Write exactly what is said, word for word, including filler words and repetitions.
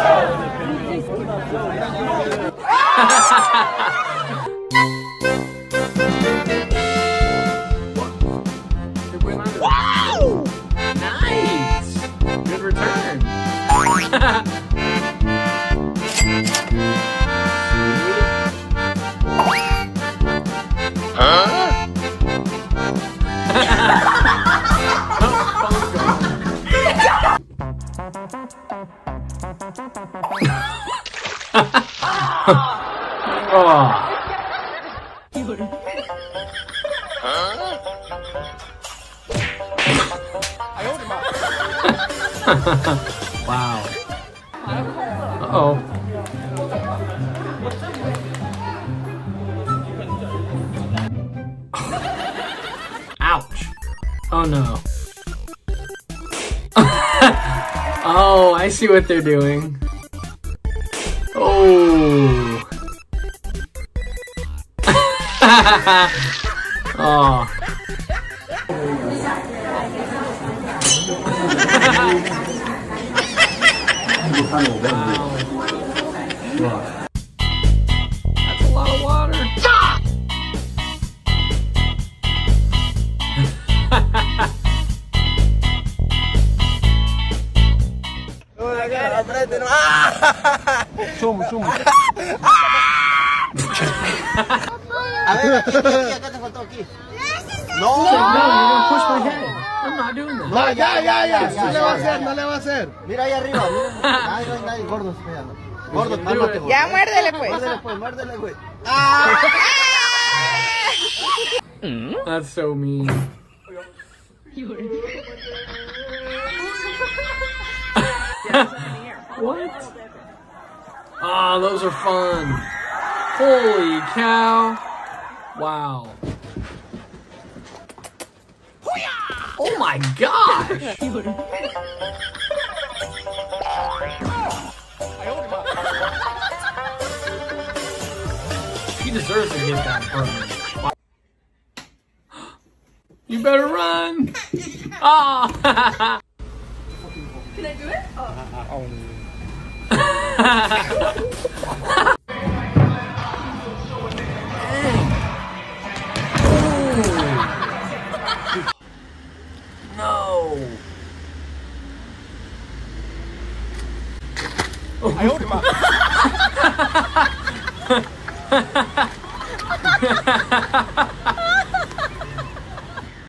Wow! Nice! Good return. Huh? Oh. Wow. Uh-oh. Ouch. Oh no. Oh, I see what they're doing. Oh. Oh. Wow. That's a lot of water. Zoom, zoom. A ver, aquí, aquí, acá te faltó aquí. No, no, you're gonna push my head. I'm not doing that. No, ya, ya, ya. No le va a hacer, no le va a hacer. Mira ahí arriba, mira. Ay, no hay nadie, gordos, míralo. Gordos, cálmate, güey. Ya, muérdele, pues. Muérdele, pues, muérdele, güey. That's so mean. What? Ah, oh, those are fun. Holy cow. Wow. Oh my gosh. She deserves to get that permit. You better run. Ah. Can I do it? Oh. No. I owed him up.